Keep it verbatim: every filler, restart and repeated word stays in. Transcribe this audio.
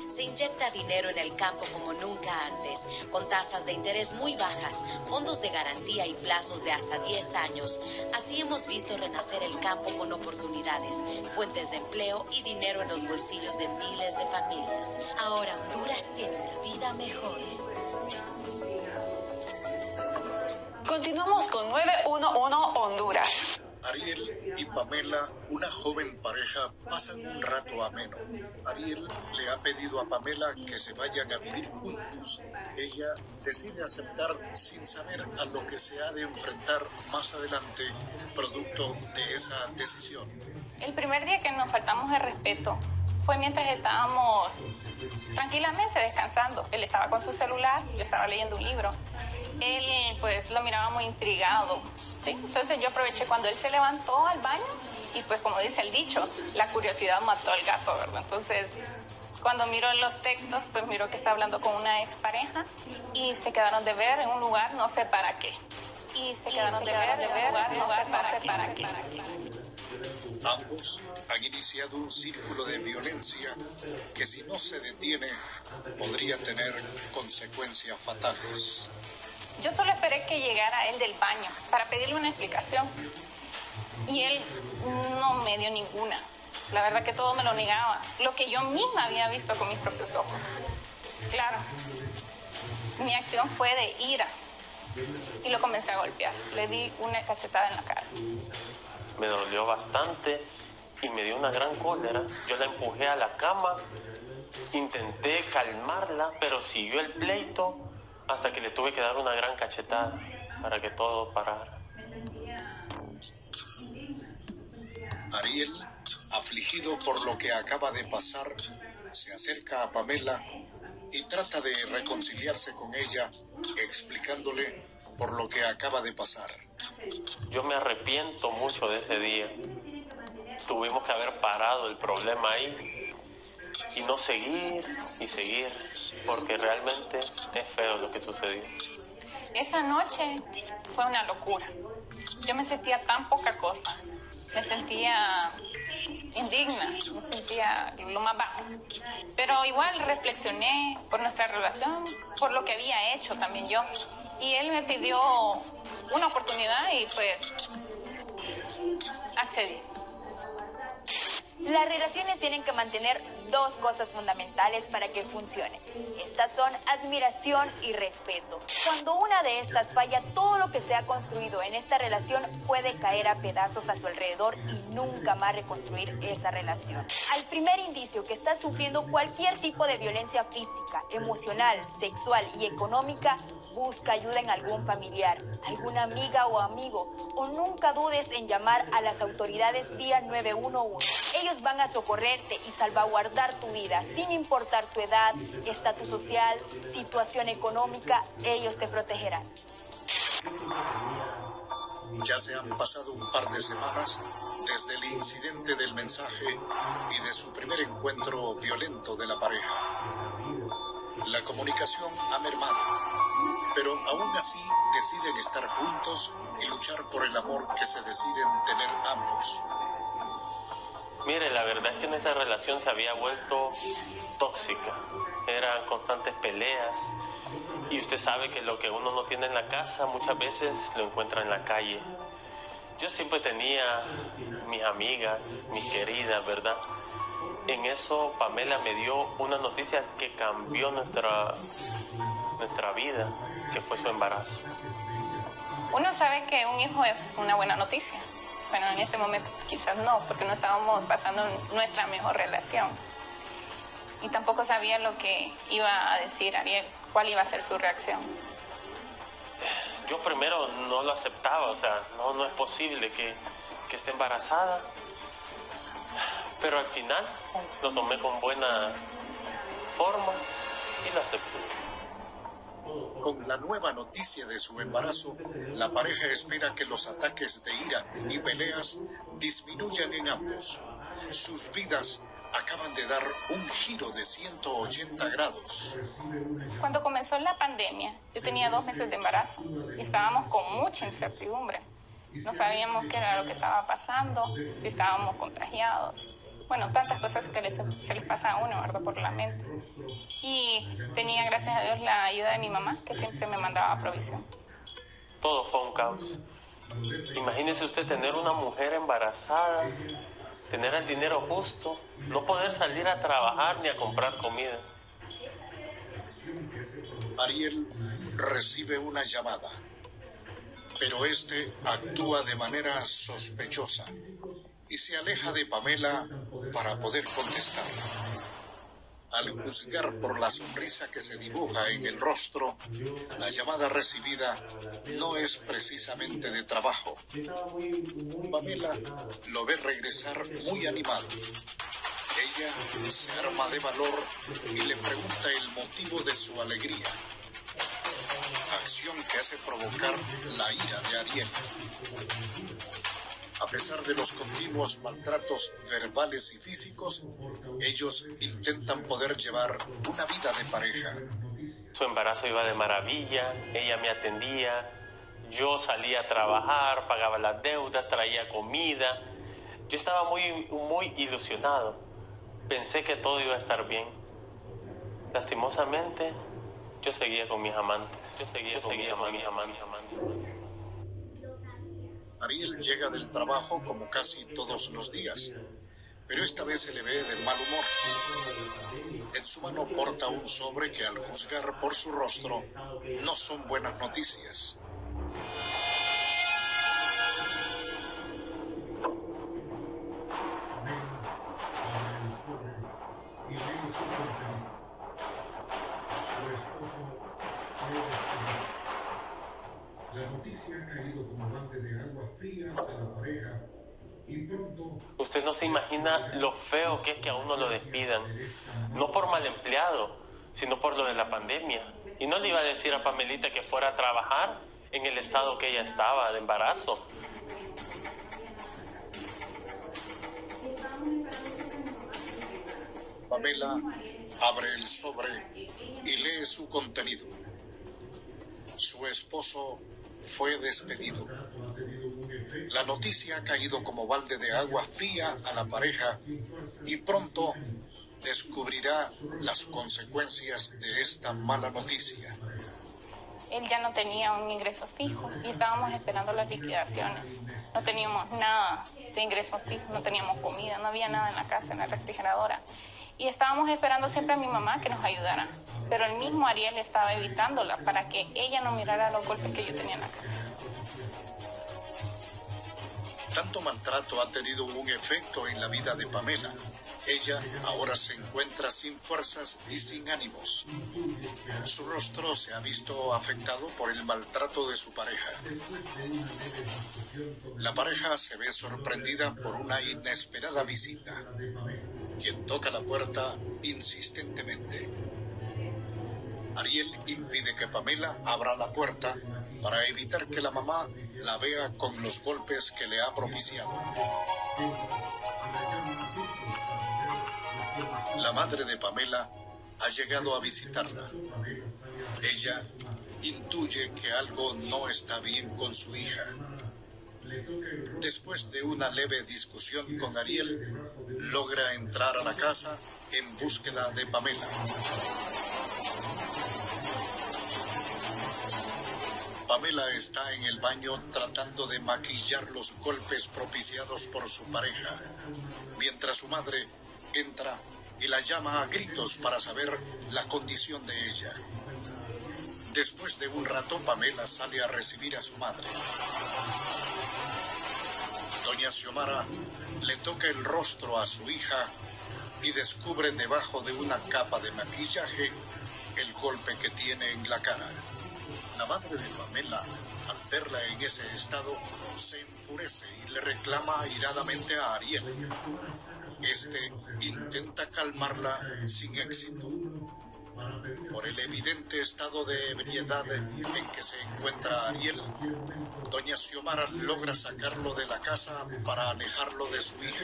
Se inyecta dinero en el campo como nunca antes, con tasas de interés muy bajas, fondos de garantía y plazos de hasta diez años. Así hemos visto renacer el campo con oportunidades, fuentes de empleo y dinero en los bolsillos de miles de familias. Ahora Honduras tiene una vida mejor. Continuamos con nueve uno uno Honduras. Ariel y Pamela, una joven pareja, pasan un rato ameno. Ariel le ha pedido a Pamela que se vayan a vivir juntos. Ella decide aceptar sin saber a lo que se ha de enfrentar más adelante, producto de esa decisión. El primer día que nos faltamos el respeto fue mientras estábamos tranquilamente descansando. Él estaba con su celular, yo estaba leyendo un libro. Él pues lo miraba muy intrigado, ¿sí? Entonces yo aproveché cuando él se levantó al baño y pues como dice el dicho, la curiosidad mató al gato, ¿verdad? Entonces cuando miro los textos, pues miro que está hablando con una expareja y se quedaron de ver en un lugar, no sé para qué. Y se quedaron, y se de, quedaron ver, de ver en un lugar, no sé para, para qué. Para qué. Ambos han iniciado un círculo de violencia que si no se detiene podría tener consecuencias fatales. Yo solo esperé que llegara él del baño para pedirle una explicación y él no me dio ninguna. La verdad que todo me lo negaba, lo que yo misma había visto con mis propios ojos. Claro, mi acción fue de ira y lo comencé a golpear. Le di una cachetada en la cara. Me dolió bastante y me dio una gran cólera. Yo la empujé a la cama, intenté calmarla, pero siguió el pleito hasta que le tuve que dar una gran cachetada para que todo parara. Ariel, afligido por lo que acaba de pasar, se acerca a Pamela y trata de reconciliarse con ella, explicándole por lo que acaba de pasar. Yo me arrepiento mucho de ese día. Tuvimos que haber parado el problema ahí y no seguir y seguir, porque realmente es feo lo que sucedió. Esa noche fue una locura. Yo me sentía tan poca cosa. Me sentía indigna, me sentía lo más bajo. Pero igual reflexioné por nuestra relación, por lo que había hecho también yo. Y él me pidió una oportunidad y pues accedí. Las relaciones tienen que mantener dos cosas fundamentales para que funcionen. Estas son admiración y respeto. Cuando una de estas falla, todo lo que se ha construido en esta relación puede caer a pedazos a su alrededor y nunca más reconstruir esa relación. Al primer indicio que estás sufriendo cualquier tipo de violencia física, emocional, sexual y económica, busca ayuda en algún familiar, alguna amiga o amigo, o nunca dudes en llamar a las autoridades vía nueve uno uno. Ellos van a socorrerte y salvaguardar tu vida, sin importar tu edad, estatus social, situación económica, ellos te protegerán. Ya se han pasado un par de semanas desde el incidente del mensaje y de su primer encuentro violento de la pareja. La comunicación ha mermado, pero aún así deciden estar juntos y luchar por el amor que se deciden tener ambos. Mire, la verdad es que nuestra relación se había vuelto tóxica. Eran constantes peleas. Y usted sabe que lo que uno no tiene en la casa muchas veces lo encuentra en la calle. Yo siempre tenía mis amigas, mis queridas, ¿verdad? En eso Pamela me dio una noticia que cambió nuestra, nuestra vida, que fue su embarazo. Uno sabe que un hijo es una buena noticia. Bueno, en este momento quizás no, porque no estábamos pasando nuestra mejor relación. Y tampoco sabía lo que iba a decir Ariel, cuál iba a ser su reacción. Yo primero no lo aceptaba, o sea, no, no es posible que, que esté embarazada. Pero al final lo tomé con buena forma y lo acepté. Con la nueva noticia de su embarazo, la pareja espera que los ataques de ira y peleas disminuyan en ambos. Sus vidas acaban de dar un giro de ciento ochenta grados. Cuando comenzó la pandemia, yo tenía dos meses de embarazo y estábamos con mucha incertidumbre. No sabíamos qué era lo que estaba pasando, si estábamos contagiados. bueno, tantas cosas que les, se les pasa a uno, ¿verdad? Por la mente. Y tenía, gracias a Dios, la ayuda de mi mamá, que siempre me mandaba provisión. Todo fue un caos. Imagínese usted tener una mujer embarazada, tener el dinero justo, no poder salir a trabajar ni a comprar comida. Ariel recibe una llamada, pero este actúa de manera sospechosa y se aleja de Pamela para poder contestarla. Al juzgar por la sonrisa que se dibuja en el rostro, la llamada recibida no es precisamente de trabajo. Pamela lo ve regresar muy animado. Ella se arma de valor y le pregunta el motivo de su alegría, acción que hace provocar la ira de Ariel. A pesar de los continuos maltratos verbales y físicos, ellos intentan poder llevar una vida de pareja. Su embarazo iba de maravilla, ella me atendía, yo salía a trabajar, pagaba las deudas, traía comida. Yo estaba muy, muy ilusionado. Pensé que todo iba a estar bien. Lastimosamente, yo seguía con mis amantes. Yo seguía, yo seguía con mis amantes. Ariel llega del trabajo como casi todos los días, pero esta vez se le ve de mal humor. En su mano porta un sobre que, al juzgar por su rostro, no son buenas noticias. Y lee su contenido. Su esposo fue despedido. La noticia ha caído como balde de agua fría a la pareja y pronto... Usted no se imagina lo feo que es que a uno lo despidan. No por mal empleado, sino por lo de la pandemia. Y no le iba a decir a Pamelita que fuera a trabajar en el estado que ella estaba, de embarazo. Pamela abre el sobre y lee su contenido. Su esposo fue despedido. La noticia ha caído como balde de agua fría a la pareja y pronto descubrirá las consecuencias de esta mala noticia. Él ya no tenía un ingreso fijo y estábamos esperando las liquidaciones. No teníamos nada de ingreso fijo, no teníamos comida, no había nada en la casa, en la refrigeradora. Y estábamos esperando siempre a mi mamá que nos ayudara. Pero el mismo Ariel estaba evitándola para que ella no mirara los golpes que yo tenía en la cara. Tanto maltrato ha tenido un efecto en la vida de Pamela. Ella ahora se encuentra sin fuerzas y sin ánimos. Su rostro se ha visto afectado por el maltrato de su pareja. La pareja se ve sorprendida por una inesperada visita, quien toca la puerta insistentemente. Ariel impide que Pamela abra la puerta para evitar que la mamá la vea con los golpes que le ha propiciado. La madre de Pamela ha llegado a visitarla. Ella intuye que algo no está bien con su hija. Después de una leve discusión con Ariel, logra entrar a la casa en búsqueda de Pamela. Pamela está en el baño tratando de maquillar los golpes propiciados por su pareja, mientras su madre entra y la llama a gritos para saber la condición de ella. Después de un rato, Pamela sale a recibir a su madre. Doña Xiomara le toca el rostro a su hija y descubre debajo de una capa de maquillaje el golpe que tiene en la cara. La madre de Pamela, al verla en ese estado, se enfurece y le reclama airadamente a Ariel. Este intenta calmarla sin éxito. Por el evidente estado de ebriedad en que se encuentra Ariel, doña Xiomara logra sacarlo de la casa para alejarlo de su hija.